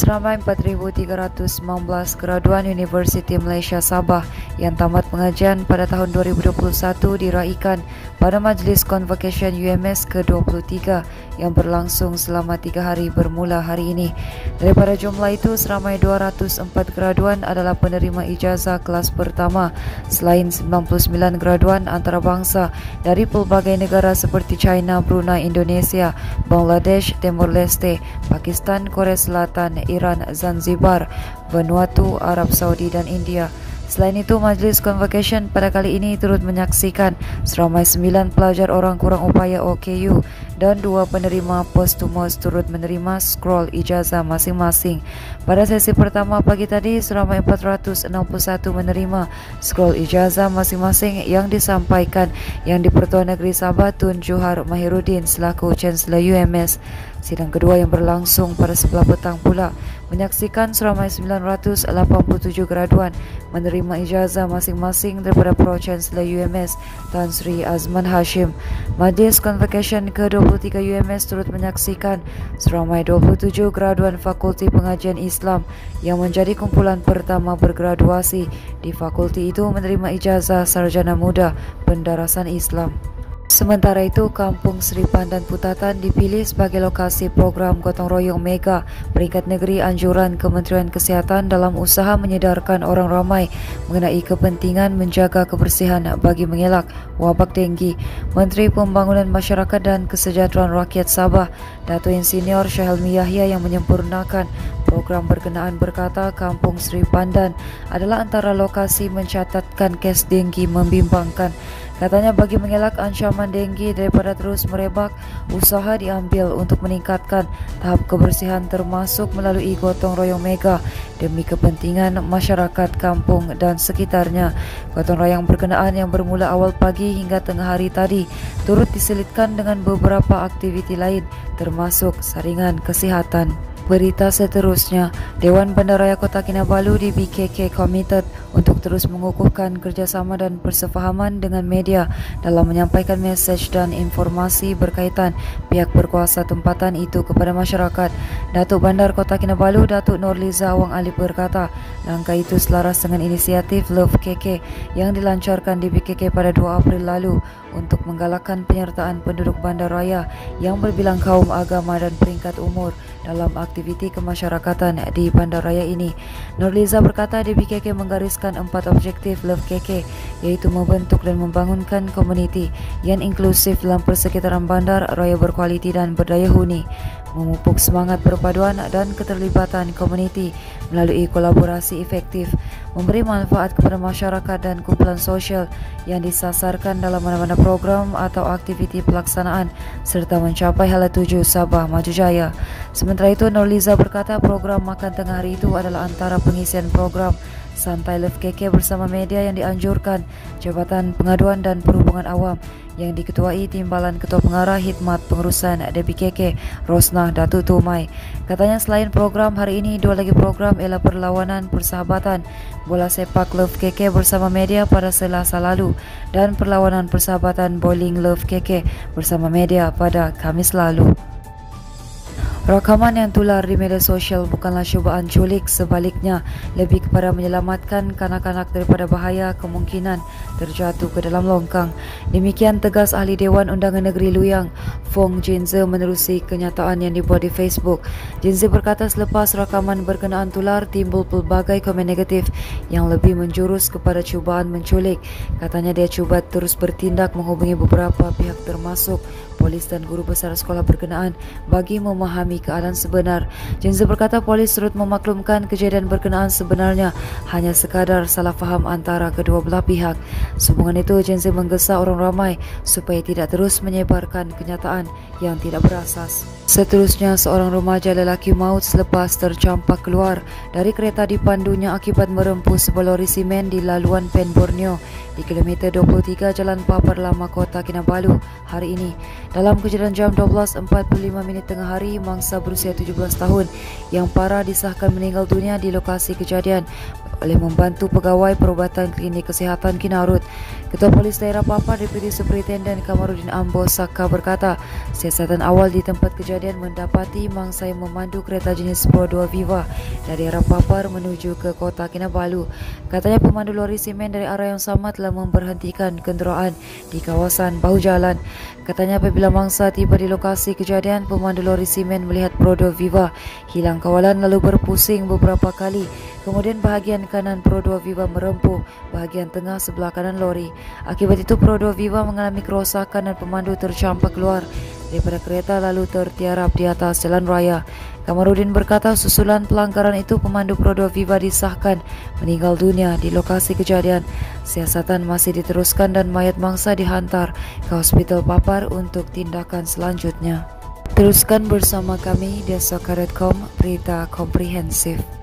Seramai 4,319 graduan Universiti Malaysia Sabah yang tamat pengajian pada tahun 2021 diraihkan pada Majlis Convocation UMS ke-23 yang berlangsung selama 3 hari bermula hari ini. Daripada jumlah itu, seramai 204 graduan adalah penerima ijazah kelas pertama, selain 99 graduan antarabangsa dari pelbagai negara seperti China, Brunei, Indonesia, Bangladesh, Timor Leste, Pakistan, Korea Selatan, Iran, Zanzibar, Vanuatu, Arab Saudi dan India. Selain itu, Majlis Convocation pada kali ini turut menyaksikan seramai 9 pelajar orang kurang upaya OKU dan 2 penerima posthumous turut menerima scroll ijazah masing-masing. Pada sesi pertama pagi tadi, seramai 461 menerima scroll ijazah masing-masing yang disampaikan yang di-Pertuan Negeri Sabah Tun Johar Mahiruddin selaku Chancellor UMS. Sidang kedua yang berlangsung pada sebelah petang pula menyaksikan seramai 987 graduan menerima ijazah masing-masing daripada Pro-Chancellor UMS Tan Sri Azman Hashim. Majlis Convocation ke-23 UMS turut menyaksikan seramai 27 graduan Fakulti Pengajian Islam yang menjadi kumpulan pertama bergraduasi di fakulti itu menerima ijazah Sarjana Muda Pendarasan Islam. Sementara itu, Kampung Sri Pandan Putatan dipilih sebagai lokasi program Gotong Royong Mega peringkat negeri anjuran Kementerian Kesihatan dalam usaha menyedarkan orang ramai mengenai kepentingan menjaga kebersihan bagi mengelak wabak denggi. Menteri Pembangunan Masyarakat dan Kesejahteraan Rakyat Sabah, Dato' Insinyur Syahelmi Yahya yang menyempurnakan program berkenaan berkata Kampung Sri Pandan adalah antara lokasi mencatatkan kes denggi membimbangkan. Katanya bagi mengelak ancaman denggi daripada terus merebak, usaha diambil untuk meningkatkan tahap kebersihan termasuk melalui Gotong Royong Mega demi kepentingan masyarakat kampung dan sekitarnya. Gotong royong berkenaan yang bermula awal pagi hingga tengah hari tadi turut diselitkan dengan beberapa aktiviti lain termasuk saringan kesihatan. Berita seterusnya, Dewan Bandaraya Kota Kinabalu di BKK committed untuk terus mengukuhkan kerjasama dan persefahaman dengan media dalam menyampaikan mesej dan informasi berkaitan pihak berkuasa tempatan itu kepada masyarakat. Datuk Bandar Kota Kinabalu, Datuk Nurliza Awang Alip berkata, langkah itu selaras dengan inisiatif Love KK yang dilancarkan di BKK pada 2 April lalu untuk menggalakkan penyertaan penduduk bandaraya yang berbilang kaum, agama dan peringkat umur dalam aktiviti kemasyarakatan di bandaraya ini. Nurliza berkata di BKK menggariskan 4 objektif Love KK, iaitu membentuk dan membangunkan komuniti yang inklusif dalam persekitaran bandar raya berkualiti dan berdaya huni, memupuk semangat perpaduan dan keterlibatan komuniti melalui kolaborasi efektif, memberi manfaat kepada masyarakat dan kumpulan sosial yang disasarkan dalam mana-mana program atau aktiviti pelaksanaan serta mencapai hala tuju Sabah Maju Jaya. Sementara itu, Nurliza berkata program makan tengah hari itu adalah antara pengisian program Santai Love KK bersama media yang dianjurkan Jabatan Pengaduan dan Perhubungan Awam yang diketuai Timbalan Ketua Pengarah Khidmat Pengurusan DBKK Rosnah Datuk Tumai. Katanya selain program hari ini, 2 lagi program ialah perlawanan persahabatan bola sepak Love KK bersama media pada Selasa lalu dan perlawanan persahabatan bowling Love KK bersama media pada Khamis lalu. Rakaman yang tular di media sosial bukanlah cubaan culik, sebaliknya lebih kepada menyelamatkan kanak-kanak daripada bahaya kemungkinan terjatuh ke dalam longkang. Demikian tegas Ahli Dewan Undangan Negeri Luyang, Fong Jinze menerusi kenyataan yang dibuat di Facebook. Jinze berkata selepas rakaman berkenaan tular, timbul pelbagai komen negatif yang lebih menjurus kepada cubaan menculik. Katanya dia cuba terus bertindak menghubungi beberapa pihak termasuk polis dan guru besar sekolah berkenaan bagi memahami keadaan sebenar. Jinze berkata polis turut memaklumkan kejadian berkenaan sebenarnya hanya sekadar salah faham antara kedua belah pihak. Sehubungan itu, Jinze menggesa orang ramai supaya tidak terus menyebarkan kenyataan yang tidak berasas. Seterusnya, seorang remaja lelaki maut selepas tercampak keluar dari kereta dipandunya akibat merempuh sebuah lori simen di laluan Pen Borneo di kilometer 23 Jalan Papar Lama Kota Kinabalu hari ini. Dalam kejadian jam 12.45 tengah hari, mangsa berusia 17 tahun yang parah disahkan meninggal dunia di lokasi kejadian oleh membantu pegawai perubatan klinik kesihatan Kinarut. Ketua Polis Daerah Papar Deputi Superintenden Kamarudin Ambo Saka berkata, siasatan awal di tempat kejadian mendapati mangsa yang memandu kereta jenis Pro 2 Viva dari arah Papar menuju ke kota Kinabalu. Katanya pemandu lori simen dari arah yang sama telah memberhentikan kenderaan di kawasan bahu jalan. Katanya apabila mangsa tiba di lokasi kejadian, pemandu lori simen melihat Pro 2 Viva hilang kawalan lalu berpusing beberapa kali. Kemudian bahagian kanan Pro 2 Viva merempuh bahagian tengah sebelah kanan lori. Akibat itu Pro 2 Viva mengalami kerosakan dan pemandu tercampak keluar daripada kereta lalu tertiarap di atas jalan raya. Kamarudin berkata susulan pelanggaran itu pemandu Pro 2 Viva disahkan meninggal dunia di lokasi kejadian. Siasatan masih diteruskan dan mayat mangsa dihantar ke Hospital Papar untuk tindakan selanjutnya. Teruskan bersama kami di Soka.com, berita komprehensif.